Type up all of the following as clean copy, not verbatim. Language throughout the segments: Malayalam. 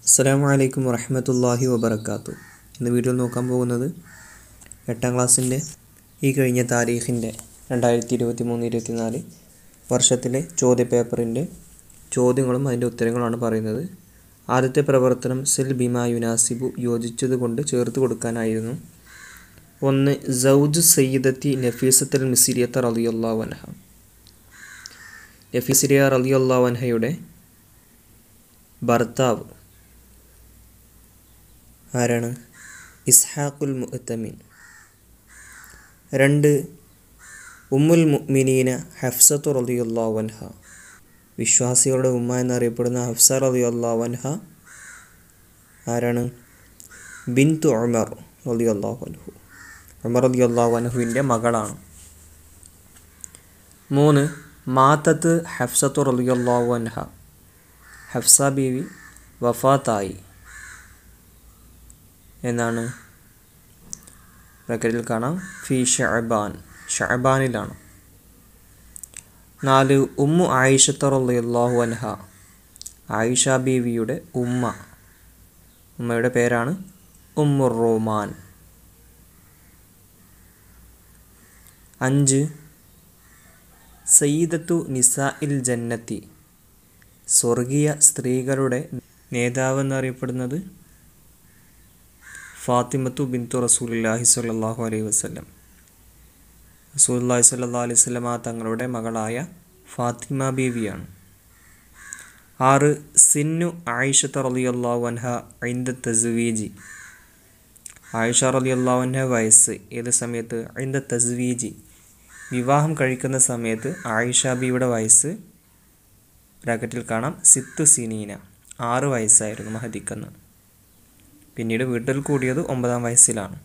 അസ്സലാമു അലൈക്കും വറഹ്മത്തുള്ളാഹി വബറകാതുഹു. ഇന്ന് വീഡിയോയിൽ നോക്കാൻ പോകുന്നത് 8ാം ക്ലാസ്സിൻ്റെ ഈ കഴിഞ്ഞ താരീഖിൻ്റെ 2023-24 വർഷത്തിലെ ചോദ്യപേപ്പറിൻ്റെ ചോദ്യങ്ങളും അതിൻ്റെ ഉത്തരങ്ങളുമാണ് പറയുന്നത്. ആദ്യത്തെ പ്രവർത്തനം സിൽ ബിമാ യുനാസിബു യോജിച്ചത് കൊണ്ട് ചേർത്ത് കൊടുക്കാനായിരുന്നു. 1. സൗജ് സയ്യിദത്തി നഫീസത്തുൽ മിസ്രിയത്ത റളിയല്ലാഹു അൻഹ. നഫീസിയ റളിയല്ലാഹു അൻഹയുടെ ഭർത്താവ് ആരാണ്? ഇസ്ഹാഖുൽ മുഅ്തമിൻ. 2. ഉമ്മുൽ മുഅ്മിനീന ഹഫ്സത്തു റളിയല്ലാഹു അൻഹ. വിശ്വാസികളുടെ ഉമ്മ എന്നറിയപ്പെടുന്ന ഹഫ്സ റളിയല്ലാഹു അൻഹ ആരാണ്? ബിൻതു ഉമർ റളിയല്ലാഹു അൻഹു. ഉമർ റളിയല്ലാഹു അൻഹുവിൻ്റെ മകളാണ്. 3. മാതത്ത് ഹഫ്സത്തു റളിയല്ലാഹു അൻഹ. ഹഫ്സ ബീവി വഫാത്തായി എന്നാണ് ബ്രാക്കറ്റിൽ കാണാം. ഫി ഷഅബാൻ, ഷഅബാനിലാണ്. 4. ഉമ്മു ആയിഷത്ത റളിയല്ലാഹു അൻഹ. ആയിഷ ബീവിയുടെ ഉമ്മയുടെ പേരാണ് ഉമ്മുർ റോമാൻ. 5. സയ്യിദത്തു നിസാഇൽ ജന്നത്തി. സ്വർഗീയ സ്ത്രീകളുടെ നേതാവ് എന്നറിയപ്പെടുന്നത് ഫാത്തിമത്തു ബിൻതു റസൂലുള്ളാഹി സ്വല്ലല്ലാഹു അലൈഹി വസല്ലം. റസൂലുള്ളാഹി സ്വല്ലല്ലാഹു അലൈഹി വസല്ലമ തങ്ങളുടെ മകളായ ഫാത്തിമ ബീവിയാണ്. 6. സിന്നു ആയിഷത്ത റളിയല്ലാഹു അൻഹ ഇൻദ തസ്വീജി. ആയിഷ റളിയല്ലാഹു അൻഹ വയസ്സ് ഏത് സമയത്ത്? ഇൻദ തസ്വീജി, വിവാഹം കഴിക്കുന്ന സമയത്ത് ആയിഷ ബീവിയുടെ വയസ്സ് ബ്രാക്കറ്റിൽ കാണാം 6 സിനീന, 6 വയസ്സായിരുന്നു മഹദിക്കെന്ന്. പിന്നീട് വീട്ടിൽ കൂടിയത് 9ാം വയസ്സിലാണ്.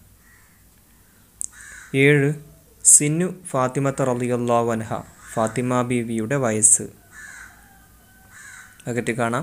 7. സിന്നു ഫാത്തിമത്ത റളിയല്ലാഹു അൻഹ. ഫാത്തിമ ബീവിയുടെ വയസ്സ് ബ്രാക്കറ്റിൽ കാണാം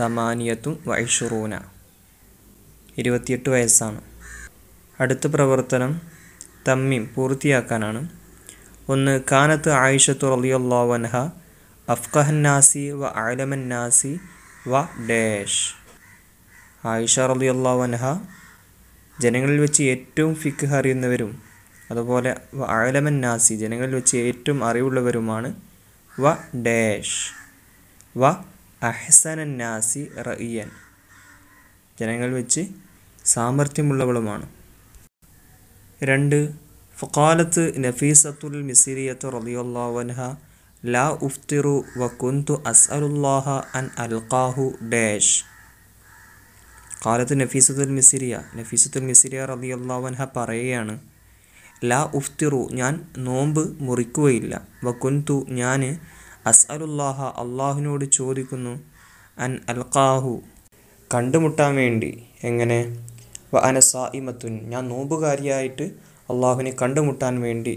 28 28 വയസ്സാണ്. അടുത്ത പ്രവർത്തനം തമ്മീം പൂർത്തിയാക്കാനാണ്. 1. കാനത്ത് ആയിഷത്തു റളിയല്ലാഹു അൻഹ അഫ്ഖഹന്നാസി വ അഅലമന്നാസി വ ഡാഷ്. ആയിഷ റളിയല്ലാഹു അൻഹ ജനങ്ങളിൽ വെച്ച് ഏറ്റവും ഫിഖ് അറിയുന്നവരും അതുപോലെ വ അഅലമന്നാസി ജനങ്ങളിൽ വെച്ച് ഏറ്റവും അറിവുള്ളവരുമാണ്. വ ഡാഷ് വ അഹ്സനന്നാസി റഇയൻ ജനങ്ങളിൽ വെച്ച് സാമർഥ്യമുള്ളവളുമാണ്. 2. ഫഖാലത്ത് നഫീസത്തുൽ മിസ്രിയത്തു റളിയല്ലാഹു അൻഹ ലാ ഉഫ്തിറു വ കുന്തു അസ്അലുല്ലാഹ അൻ അൽഖാഹു ഡാഷ്. ഖാലത്ത് നഫീസത്തുൽ മിസ്രിയ റളിയല്ലാഹു അൻഹ പറയുകയാണ്, ലാ ഉഫ്തിറു ഞാൻ നോമ്പ് മുറിക്കുകയില്ല, വ കുന്തു ഞാൻ അസ്അലുല്ലാഹ അള്ളാഹുവിനോട് ചോദിക്കുന്നു, അൻ അൽഖാഹു കണ്ടുമുട്ടാൻ വേണ്ടി. എങ്ങനെ? വ അന സായിമത്തുൻ ഞാൻ നോമ്പുകാരിയായിട്ട് അള്ളാഹുവിനെ കണ്ടുമുട്ടാൻ വേണ്ടി.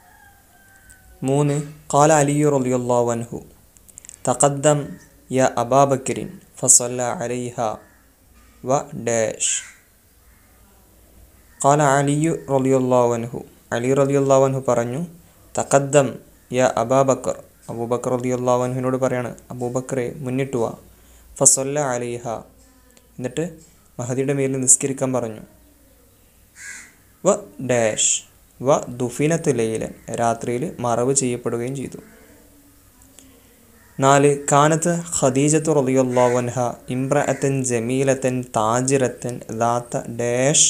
3. ഖാല അലിയു റളിയല്ലാഹു അൻഹു തഖദ്ദം യാ അബാബക്രിൻ ഫസല്ല അലൈഹ വ ഡാഷ്. ഖാല അലിയു റളിയല്ലാഹു അൻഹു അലി റളിയല്ലാഹു അൻഹു പറഞ്ഞു, തഖദ്ദം യാ അബാബക്കർ അബൂബക്കർ റളിയല്ലാഹു അൻഹുവിനോട് പറയാണ്, അബൂബക്കറെ മുന്നിട്ട് വാ. ഫസല്ല അലൈഹ എന്നിട്ട് മഹദിയുടെ മേലിൽ നിസ്കരിക്കാൻ പറഞ്ഞു. വ ഡാഷ് വ ദുഫിനത്ത് ലൈലൻ രാത്രിയിൽ മറവ് ചെയ്യപ്പെടുകയും ചെയ്തു. 4. കാനത്ത് ഖദീജത്തു റളിയല്ലാഹു അൻഹ ഇംറഅത്തൻ ജമീലത്തൻ താജിറത്തൻ ദാത്ത ഡാഷ്.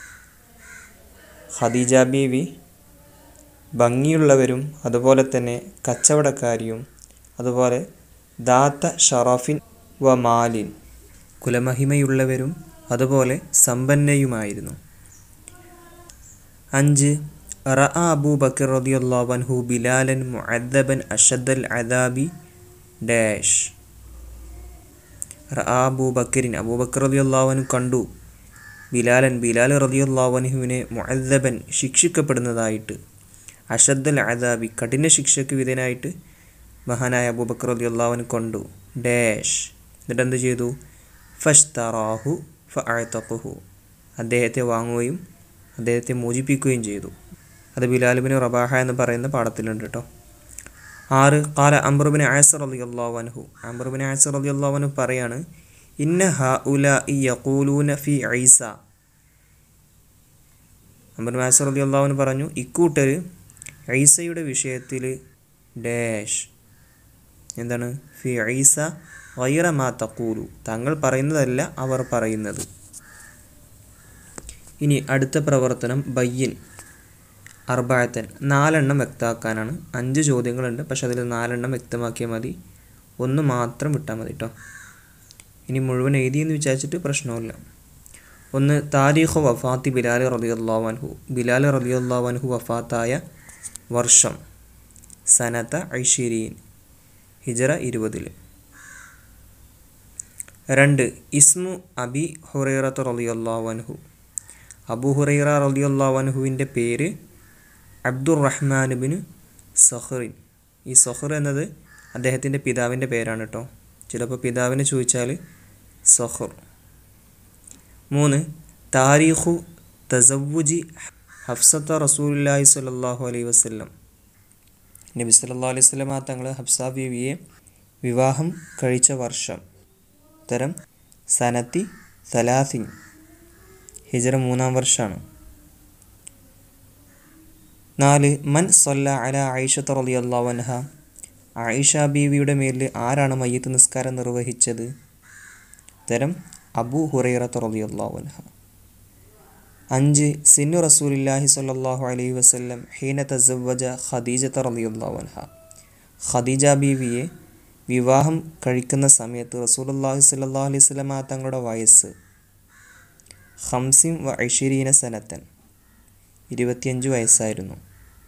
ഖദീജ ബീവി ഭംഗിയുള്ളവരും അതുപോലെ തന്നെ കച്ചവടക്കാരിയും അതുപോലെ ദാത്ത ഷറഫിൻ വ മാലിൻ കുലമഹിമയുള്ളവരും അതുപോലെ സമ്പന്നയുമായിരുന്നു. 5. റഅ അബൂബക്കർ റളിയല്ലാഹു അൻഹു ബിലാലൻ മുഅദ്ദബൻ അഷദ്ദൽ അദാബി ഡാഷ്. റഅ അബൂബക്കർ റളിയല്ലാഹു അൻഹു കണ്ടു ബിലാൽ റളിയല്ലാഹു അൻഹുവിനെ മുഅദ്ദബൻ ശിക്ഷിക്കപ്പെടുന്നതായിട്ട്, അഷദ്ദൽ അദാബി കഠിന ശിക്ഷയ്ക്ക് വിധേയനായിട്ട് മഹാനായ അബൂബക്കർ റളിയല്ലാഹു അൻഹു കണ്ടു ഡാഷ്. എന്നിട്ട് എന്ത് ചെയ്തു? ഫഷ്തറാഹു ഫഅതഖഹു അദ്ദേഹത്തെ വാങ്ങുകയും അദ്ദേഹത്തെ മോചിപ്പിക്കുകയും ചെയ്തു. അത് ബിലാൽ ഇബ്നു റബാഹ എന്ന് പറയുന്ന പാഠത്തിലുണ്ട് കേട്ടോ. 6. ഖാല അംർ ഇബ്നു ആസ് റളിയല്ലാഹു അൻഹു അംർ ഇബ്നു ആസ് റളിയല്ലാഹു അൻഹു പറയാണ്, ഇന്ന ഹഉലാഇ യഖൂലൂന ഫി ഈസ. അംർ മാസർ റളിയല്ലാഹു അൻഹു പറഞ്ഞു, ഇക്കൂട്ടർ ഈസയുടെ വിഷയത്തിൽ ഡാഷ് എന്താണ് ഫി ഈസ ഗൈറ മാ തഖൂലു, തങ്ങൾ പറയുന്നതല്ല അവർ പറയുന്നത്. ഇനി അടുത്ത പ്രവർത്തനം ബയ്യിൻ അർബഅത്തൻ, 4 വ്യക്തമാക്കാനാണ്. 5 ചോദ്യങ്ങളുണ്ട്, പക്ഷെ അതിൽ 4 വ്യക്തമാക്കിയാൽ മതി, 1 മാത്രം വിട്ടാൽ മതി കേട്ടോ. ഇനി മുഴുവൻ എഴുതിയെന്ന് വിചാരിച്ചിട്ട് പ്രശ്നമില്ല. 1 താരീഖു വഫാത്തി ബിലാൽ റളിയല്ലാഹു അൻഹു, ബിലാൽ റളിയല്ലാഹു അൻഹു വഫാത്തായ വർഷം സനത 20 ഹിജറ 20. 2 ഇസ്മു അബി ഹുറൈറത്ത് റളിയല്ലാഹു അൻഹു, അബൂ ഹുറൈറ റളിയല്ലാഹു അൻഹുവിൻ്റെ പേര് അബ്ദുറഹ്മാൻ ബിൻ സഖറിൻ. ഈ സഖർ എന്നത് അദ്ദേഹത്തിൻ്റെ പിതാവിൻ്റെ പേരാണ് കേട്ടോ, ചിലപ്പോൾ പിതാവിനെ ചോദിച്ചാൽ സഖർ. 3 താരീഖു തസവ്വുജി ഹഫ്സത്ത റസൂലുള്ളാഹി സ്വല്ലല്ലാഹു അലൈഹി വസല്ലം, നബി സല്ലല്ലാഹു അലൈഹി വസല്ലം തങ്ങൾ ഹഫ്സ ബീവിയെ വിവാഹം കഴിച്ച വർഷം. ഉത്തരം സനത്തി 30 ഹിജറ 3 വർഷമാണ്. 4 മൻ സല്ല അല ആയിഷത്ത റളിയല്ലാഹു അൻഹ, ആയിഷ ബീവിയുടെ മേലിൽ ആരാണ് മയ്യിത്ത് നിസ്കാരം നിർവഹിച്ചത്? ഉത്തരം അബൂ ഹുറൈറത്ത് റളിയല്ലാഹു അൻഹ. 5 സിന്നു റസൂലുള്ളാഹി സ്വല്ലല്ലാഹു അലൈഹി വസല്ലം ഹീന തസവ്വജ ഖദീജത റളിയല്ലാഹു അൻഹ, ഖദീജ ബീവിയെ വിവാഹം കഴിക്കുന്ന സമയത്ത് റസൂലുള്ളാഹി സ്വല്ലല്ലാഹു അലൈഹി വസല്ലം തങ്ങളുടെ വയസ്സ് 25 സനത്തൻ, 25 വയസ്സായിരുന്നു.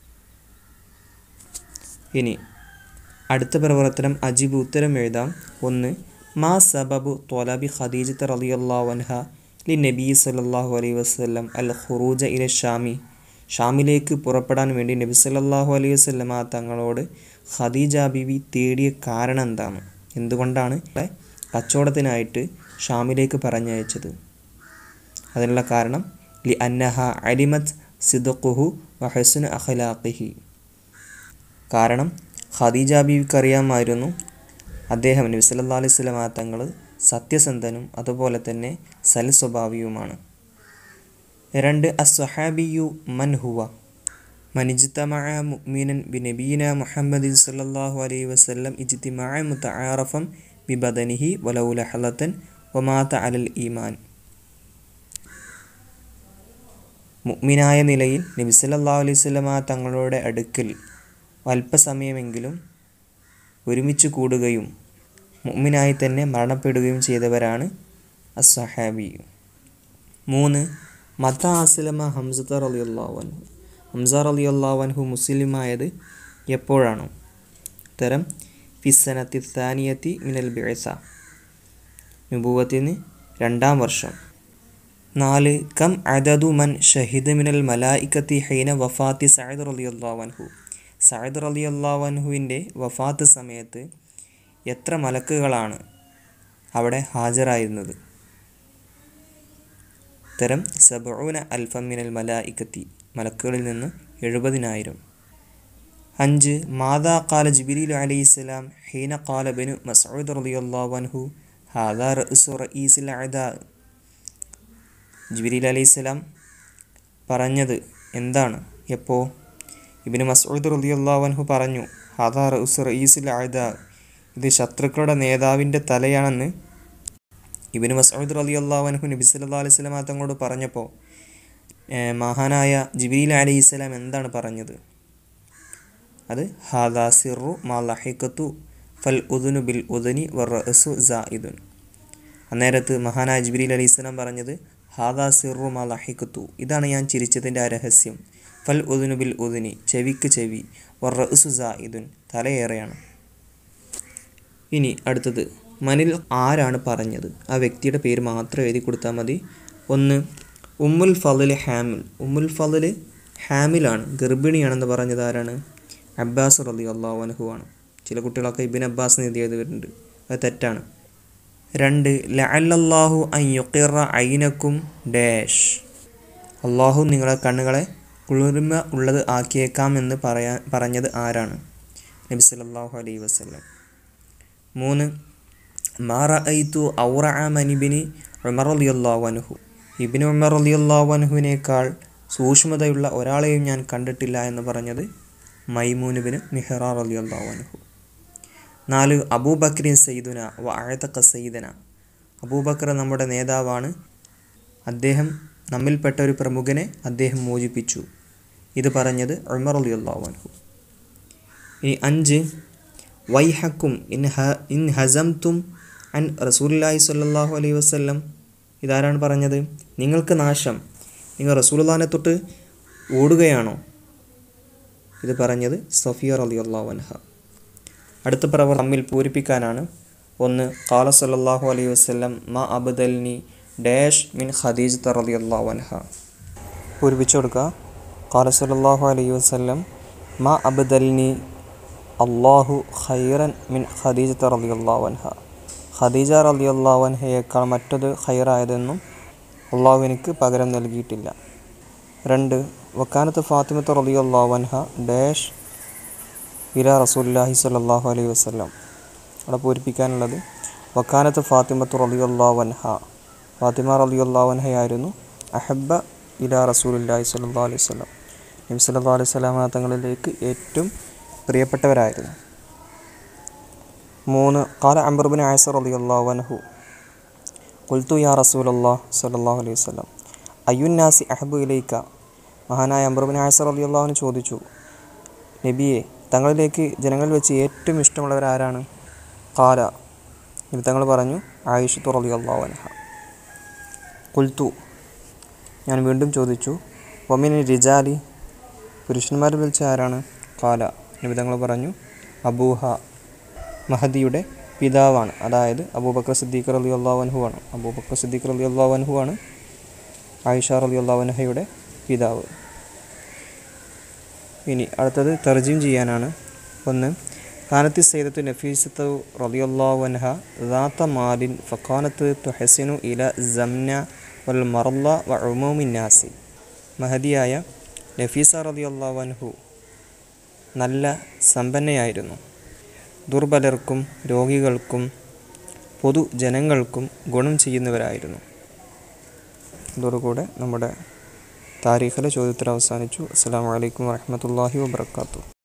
ഇനി അടുത്ത പ്രവർത്തനം അജിബ്, ഉത്തരം എഴുതാം. 1 മാ സബബു ത്വലബി ഖദീജത റളിയല്ലാഹു അൻഹ ലി നബി സല്ലല്ലാഹു അലൈഹി വസല്ലം അൽ ഖുറൂജ ഇല ഷാമി, ഷാമിലേക്ക് പുറപ്പെടാൻ വേണ്ടി നബി സല്ലല്ലാഹു അലൈഹി വസല്ലം തങ്ങളോട് ഖദീജ ബീവി തേടിയ കാരണം എന്താണ്? എന്തുകൊണ്ടാണ് കച്ചവടത്തിനായിട്ട് ഷാമിലേക്ക് പറഞ്ഞയച്ചത്? അതിനുള്ള കാരണം ലി അന്നഹ അലിമത് സിദ്ഖുഹു വ ഹുസ്ന അഖ്ലാഖിഹി, കാരണം ഖദീജ ബീവിക്ക് അറിയാമായിരുന്നു അദ്ദേഹം നബി സല്ലല്ലാഹു അലൈഹി വസല്ലം തങ്ങൾ സത്യസന്ധനും അതുപോലെ തന്നെ സൽസ്വഭാവിയുമാണ്. 2 അസ്സഹാബിയു മൻ ഹുവ, മനിജ്തമഅ മുഅ്മിനൻ ബിനബിയിന മുഹമ്മദിൻ സല്ലല്ലാഹു അലൈഹി വസല്ലം ഇജ്തിമഅ മുതആറഫൻ ബിബദനിഹി വലൗ ലഹലതൻ വമാത അലൽ ഈമാൻ, മുഅ്മിനായ നിലയിൽ നബി സല്ലല്ലാഹു അലൈഹി വസല്ലം തങ്ങളുടെ അടുക്കൽ അല്പസമയമെങ്കിലും ഒരുമിച്ച് കൂടുകയും മുഅ്മിനായി തന്നെ മരണപ്പെടുകയും ചെയ്തവരാണ് അസ്സഹാബി. 3 മത അസ്ലമ ഹംസത റളിയല്ലാഹു അൻഹു, ഹംസ റളിയല്ലാഹു അൻഹു മുസ്ലിമായത് എപ്പോഴാണ്? ഉത്തരം ഫിസ്സനത്തി സാനിയത്തി മിനൽ ബിഅസ, നുബുവത്തിന് 2-ാം വർഷം. 4 കം അദദു മൻ ഷഹിദ മിനൽ മലായികത്തി ഹൈന വഫാത്തി സഅദ് റളിയല്ലാഹു അൻഹു, സഅദ് റളിയല്ലാഹു അൻഹുവിൻ്റെ വഫാത്ത് സമയത്ത് എത്ര മലക്കുകളാണ് അവിടെ ഹാജരായിരുന്നത്? ഉത്തരം 70,000 മിനൽ മലായികത്തി, മലക്കുകളിൽ നിന്ന് 70,000. 5 മാദാ ഖാല ജിബ്രീൽ അലൈഹിസ്സലാം ഹീന ഖാല ഇബ്നു മസ്ഊദ് റളിയല്ലാഹു അൻഹു ഹാദാ റഅ്സു റഈസിൽ അദാ, ജിബ്രീൽ അലൈഹിസ്സലാം പറഞ്ഞത് എന്താണ് എപ്പോൾ? ഇബ്നു മസ്ഊദ് റളിയല്ലാഹു അൻഹു പറഞ്ഞു ഹാദാ റഅ്സു റഈസിൽ അദാ, ഇത് ശത്രുക്കളുടെ നേതാവിൻ്റെ തലയാണെന്ന് ഇബ്നു മസ്ഊദ് റളിയല്ലാഹു അൻഹു നബി സല്ലല്ലാഹു അലൈഹി വസല്ലം തങ്ങളോട് പറഞ്ഞപ്പോൾ മഹാനായ ജിബ്രീൽ അലൈഹിസ്സലാം എന്താണ് പറഞ്ഞത്? അത് ഹാദാ സിറു മാ ലഹിഖതു ഫൽ ഉദുനു ബിൽ ഉദനി വറഅസു സായിദുൻ. അന്നേരത്ത് മഹാനായ ജിബ്രീൽ അലൈഹിസ്സലാം പറഞ്ഞത് ഹാദാ സിറു മാ ലഹിഖതു, ഇതാണ് ഞാൻ ചിരിച്ചതിൻ്റെ ആ രഹസ്യം. ഫൽ ഉദുനു ബിൽ ഉദനി, ചെവിക്ക് ചെവി, വറഅസു സായിദുൻ, തലയേറെയാണ്. ഇനി അടുത്തത് മനിൽ, ആരാണ് പറഞ്ഞത്? ആ വ്യക്തിയുടെ പേര് മാത്രം എഴുതി കൊടുത്താൽ മതി. 1 ഉമ്മുൽ ഫളിൽ ഹാമിൽ, ഉമ്മുൽ ഫളിൽ ഹാമിലാണ്, ഗർഭിണിയാണെന്ന് പറഞ്ഞത് ആരാണ്? അബ്ബാസ് റളിയല്ലാഹു അൻഹു ആണ്. ചില കുട്ടികളൊക്കെ ഇബ്നു അബ്ബാസ് എഴുതി വരുന്നുണ്ട്, അത് തെറ്റാണ്. 2 ലഅല്ലല്ലാഹു അൻ യുഖിറ ഐനക്കും ഡാഷ്, അള്ളാഹു നിങ്ങളുടെ കണ്ണുകളെ കുളിർമ ഉള്ളത് ആക്കിയേക്കാം എന്ന് പറഞ്ഞത് ആരാണ്? നബി സല്ലല്ലാഹു അലൈഹി വസല്ലം. 3 മാ റഅയ്തു ഔറഅ മിൻ ഇബ്നി ഉമർ റളിയല്ലാഹു അൻഹു. ഇബ്നു ഉമർ റളിയല്ലാഹു അൻഹുവിനേക്കാൾ സൂക്ഷ്മതയുള്ള ഒരാളെയും ഞാൻ കണ്ടിട്ടില്ല എന്ന് പറഞ്ഞത് മൈമൂൻ ഇബ്നു മിഹ്റാൻ റളിയല്ലാഹു അൻഹു. 4 അബൂബക്രിൻ സയ്യിദുന വ അഅതഖ സയ്യിദന. അബൂബക്കർ നമ്മുടെ നേതാവാണ്, അദ്ദേഹം നമ്മിൽപ്പെട്ട ഒരു പ്രമുഖനെ അദ്ദേഹം മോചിപ്പിച്ചു. ഇത് പറഞ്ഞത് ഉമർ റളിയല്ലാഹു അൻഹു. ഇനി 5 വൈഹക്കും ഇൻ ഹസംതും അൻ റസൂലുള്ളാഹി സ്വല്ലല്ലാഹു അലൈഹി വസല്ലം. ഇതാരാണ് പറഞ്ഞത്? നിങ്ങൾക്ക് നാശം, നിങ്ങൾ റസൂലുള്ളാഹിനെ തൊട്ട് ഓടുകയാണോ? ഇത് പറഞ്ഞത് സഫിയ റളിയല്ലാഹു അൻഹ. അടുത്ത പ്രവർ തമ്മിൽ പൂരിപ്പിക്കാനാണ്. 1 ഖാല സല്ലല്ലാഹു അലൈഹി വസല്ലം മാ അബ്ദൽനി ഡാഷ് മിൻ ഖദീജ റളിയല്ലാഹു അൻഹ. പൂരിപ്പിച്ചു കൊടുക്കുക. ഖാല സല്ലല്ലാഹു അലൈഹി വസല്ലം മാ അബ്ദൽനി അല്ലാഹു ഖൈറൻ മിൻ ഖദീജ റളിയല്ലാഹു അൻഹ. ഖദീജ റളിയല്ലാഹു അൻഹയേക്കാൾ മറ്റൊരു ഖൈറായതെന്നും അള്ളാഹു എനിക്ക് പകരം നൽകിയിട്ടില്ല. 2 വക്കാനത്ത് ഫാത്തിമത്ത് റളിയല്ലാഹു അൻഹ ഡാഷ് ഇലാ റസൂലുള്ളാഹി സ്വല്ലല്ലാഹു അലൈഹി വസല്ലം. അവിടെ പൂരിപ്പിക്കാനുള്ളത് വക്കാനത്ത് ഫാത്തിമത്ത് റളിയല്ലാഹു അൻഹ, ഫാത്തിമ റളിയല്ലാഹു അൻഹയായിരുന്നു അഹബ്ബ ഇലാ റസൂലുള്ളാഹി സ്വല്ലല്ലാഹു അലൈഹി വസല്ലം, നബി സല്ലല്ലാഹു അലൈഹി വസല്ലം തങ്ങളിലേക്ക് ഏറ്റവും പ്രിയപ്പെട്ടവരായിരുന്നു. 3 ഖാല അംർ ഇബ്നു ആയിസ റളിയല്ലാഹു അൻഹു ഖുൽതു യാ റസൂലല്ലാഹ് സ്വല്ലല്ലാഹു അലൈഹി വസല്ലം അയ്യുന്നാസി അഹബ്ബു ഇലൈക. മഹാനായ അംർ ഇബ്നു ആയിസ റളിയല്ലാഹു അൻഹു ചോദിച്ചു, നബിയെ, തങ്ങളിലേക്ക് ജനങ്ങളിൽ വെച്ച് ഏറ്റവും ഇഷ്ടമുള്ളവരാരാണ്? ഖാല, നബി തങ്ങൾ പറഞ്ഞു, ആയിഷത്തു റളിയല്ലാഹു അൻഹ. ഖുൽതു, ഞാൻ വീണ്ടും ചോദിച്ചു, വമിന റിജാലി, പുരുഷന്മാരിൽ വെച്ച് ആരാണ്? ഖാല, നബി തങ്ങൾ പറഞ്ഞു, അബൂഹ, മഹദിയുടെ പിതാവാണ്, അതായത് അബൂബക്കർ സിദ്ദീഖ് റളിയല്ലാഹു അൻഹു ആണ്. അബൂബക്കർ സിദ്ദീഖ് റളിയല്ലാഹു അൻഹു ആണ് ആയിഷ റളിയല്ലാഹു അൻഹയുടെ പിതാവ്. ഇനി അടുത്തത് തർജീം ചെയ്യാനാണ്. 1 കാനത്തി സയ്യിദത്തു നഫീസത്തു റളിയല്ലാഹു അൻഹ ദാത മാലിൻ ഫഖാനത്ത് തുഹസിനു ഇല സംന വൽ മർള വ ഉമൂമിൻ നാസി. മഹദിയായ നഫീസ റളിയല്ലാഹു അൻഹു നല്ല സമ്പന്നയായിരുന്നു, ദുർബലർക്കും രോഗികൾക്കും പൊതുജനങ്ങൾക്കും ഗുണം ചെയ്യുന്നവരായിരുന്നു. ഇതോടുകൂടെ നമ്മുടെ താരീഖിലെ ചോദ്യോത്തരം അവസാനിച്ചു. അസ്സലാമു അലൈക്കും വറഹ്മത്തുള്ളാഹി വബറകാതുഹു.